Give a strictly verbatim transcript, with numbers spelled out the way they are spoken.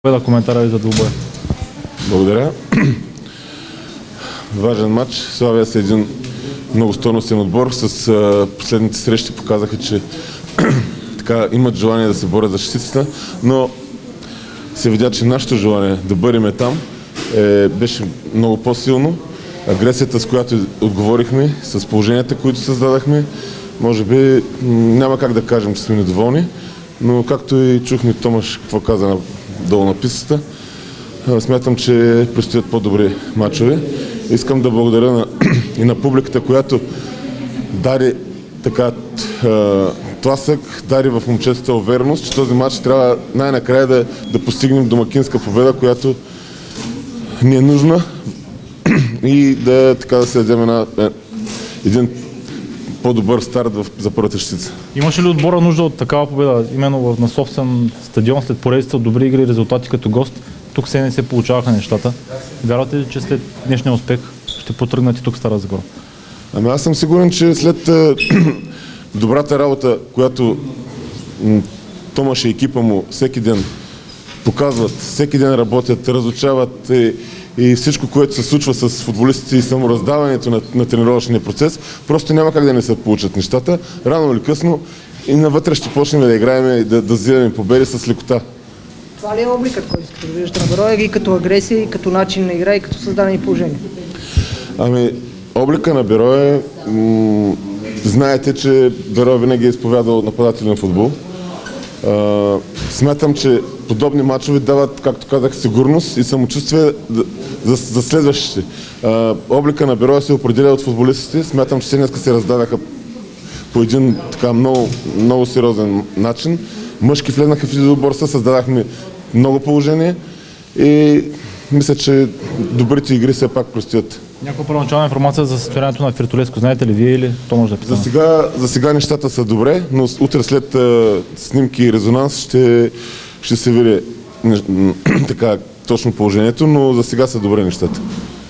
Да, коментара ви за двубоя. Благодаря. Важен матч. Славия са един много стойностен отбор. С а, последните срещи показаха, че така, имат желание да се борят за защитата, но се видя, че нашето желание да бъдем там е, беше много по-силно. Агресията, с която отговорихме, с положенията, които създадахме, може би няма как да кажем, че сме недоволни, но както и чухме Томаш какво каза долу на пистата, смятам, че предстоят по-добри мачове. Искам да благодаря на, и на публиката, която даде така тласък, даде в момчетата увереност, че този матч трябва най-накрая да, да постигнем домакинска победа, която ни е нужна и да, така, да се дадем една, един по-добър старт в, за първата щица. Имаше ли отбора нужда от такава победа, именно на собствен стадион, след поредица от добри игри и резултати като гост? Тук се не се получаваха нещата. Вярвате ли, че след днешния успех ще потръгнете тук Стара Загора? Ами аз съм сигурен, че след е, добрата работа, която м, Томаш и екипа му всеки ден показват, всеки ден работят, разучават и, и всичко, което се случва с футболистите и самораздаването на, на тренировъчния процес, просто няма как да не се получат нещата. Рано или късно и навътре ще почнем да играем и да, да взимаме победи с лекота. Това ли е обликът, който искате да виждате на Берое, и като агресия, и като начин на игра, и като създадени положения? Ами, облика на Берое, м- знаете, че Берое винаги е изповядал нападателен футбол. А, смятам, че подобни мачове дават, както казах, сигурност и самочувствие за, за следващите. А, облика на Берое се определя от футболистите. Смятам, че те днес се раздадаха по един така много, много сериозен начин. Мъжки влезнаха в един отбор, създадахме много положение и мисля, че добрите игри все пак предстоят. Някаква първоначална информация за състоянието на Фиртулеско, знаете ли вие или то може да питаме? За сега, за сега нещата са добре, но утре след а, снимки и резонанс ще, ще се види така точно положението, но за сега са добре нещата.